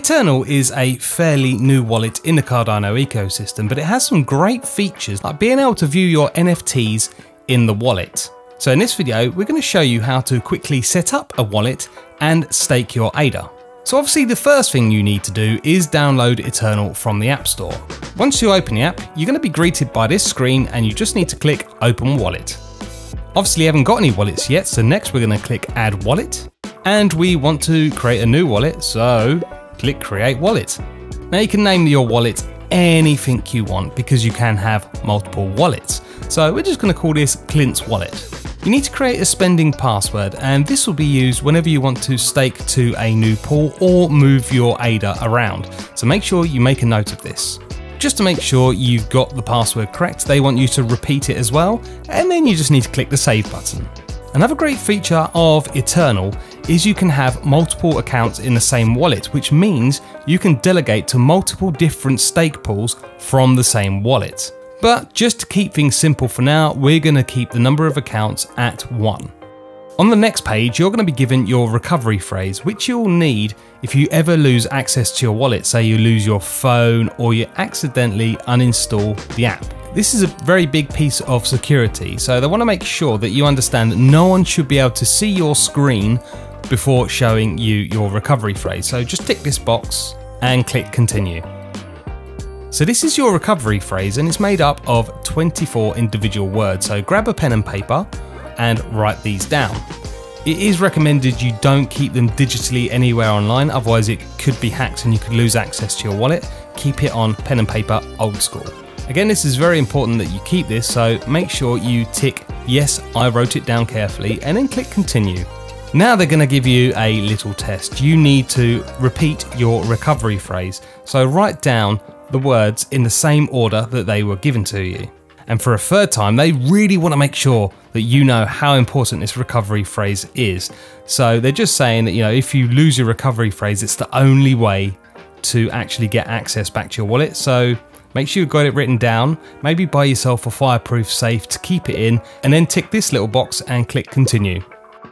Eternl is a fairly new wallet in the Cardano ecosystem, but it has some great features like being able to view your NFTs in the wallet. So in this video, we're going to show you how to quickly set up a wallet and stake your ADA. So obviously the first thing you need to do is download Eternl from the App Store. Once you open the app, you're going to be greeted by this screen and you just need to click Open Wallet. Obviously you haven't got any wallets yet, so next we're going to click Add Wallet. And we want to create a new wallet, so click Create Wallet. Now you can name your wallet anything you want because you can have multiple wallets. So we're just going to call this Clint's Wallet. You need to create a spending password, and this will be used whenever you want to stake to a new pool or move your ADA around. So make sure you make a note of this. Just to make sure you've got the password correct, they want you to repeat it as well, and then you just need to click the Save button. Another great feature of Eternl is you can have multiple accounts in the same wallet, which means you can delegate to multiple different stake pools from the same wallet. But just to keep things simple for now, we're going to keep the number of accounts at 1. On the next page, you're going to be given your recovery phrase, which you'll need if you ever lose access to your wallet. Say you lose your phone or you accidentally uninstall the app. This is a very big piece of security, so they want to make sure that you understand that no one should be able to see your screen before showing you your recovery phrase. So just tick this box and click Continue. So this is your recovery phrase and it's made up of 24 individual words. So grab a pen and paper and write these down. It is recommended you don't keep them digitally anywhere online, otherwise it could be hacked and you could lose access to your wallet. Keep it on pen and paper, old school. Again, this is very important that you keep this, so make sure you tick yes, I wrote it down carefully, and then click Continue. Now they're going to give you a little test. You need to repeat your recovery phrase. So write down the words in the same order that they were given to you. And for a third time, they really want to make sure that you know how important this recovery phrase is. So they're just saying that, if you lose your recovery phrase, it's the only way to actually get access back to your wallet. So make sure you've got it written down, maybe buy yourself a fireproof safe to keep it in, and then tick this little box and click Continue.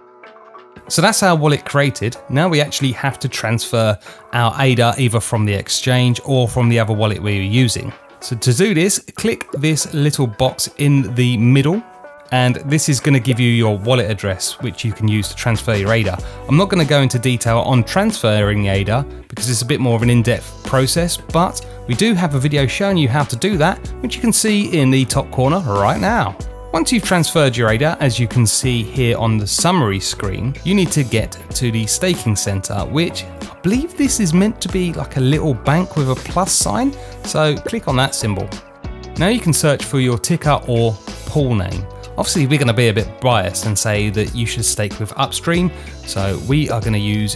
So that's our wallet created. Now we actually have to transfer our ADA either from the exchange or from the other wallet we were using. So to do this, click this little box in the middle, and this is going to give you your wallet address, which you can use to transfer your ADA. I'm not going to go into detail on transferring the ADA because it's a bit more of an in-depth process, but we do have a video showing you how to do that, which you can see in the top corner right now. Once you've transferred your ADA, as you can see here on the summary screen, you need to get to the staking center, which I believe this is meant to be like a little bank with a plus sign. So click on that symbol. Now you can search for your ticker or pool name. Obviously we're going to be a bit biased and say that you should stake with Upstream, so we are going to use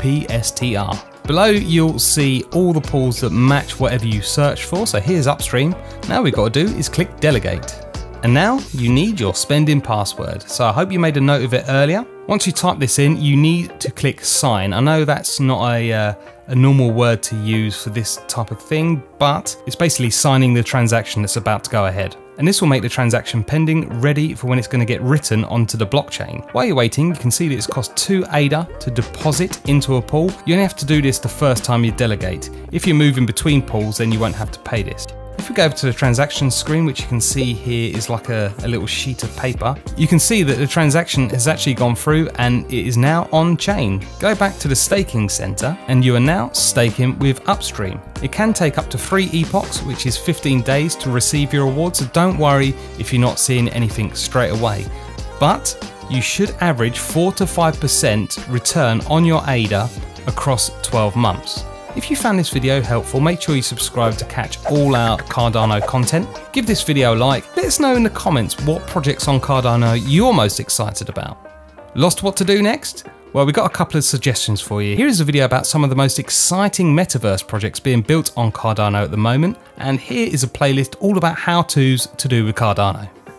UPSTR. Below you'll see all the pools that match whatever you search for, so here's Upstream. Now we've got to do is click Delegate. And now you need your spending password, so I hope you made a note of it earlier. Once you type this in, you need to click Sign. I know that's not a normal word to use for this type of thing, but it's basically signing the transaction that's about to go ahead. And this will make the transaction pending ready for when it's going to get written onto the blockchain. While you're waiting, you can see that it's cost 2 ADA to deposit into a pool. You only have to do this the first time you delegate. If you're moving between pools, then you won't have to pay this. If we go over to the transaction screen, which you can see here is like a little sheet of paper, you can see that the transaction has actually gone through and it is now on chain. Go back to the staking center and you are now staking with Upstream. It can take up to 3 epochs, which is 15 days to receive your reward, so don't worry if you're not seeing anything straight away. But you should average 4 to 5% return on your ADA across 12 months. If you found this video helpful, make sure you subscribe to catch all our Cardano content. Give this video a like. Let us know in the comments what projects on Cardano you're most excited about. Lost what to do next? Well, we've got a couple of suggestions for you. Here is a video about some of the most exciting metaverse projects being built on Cardano at the moment, and here is a playlist all about how-tos to do with Cardano.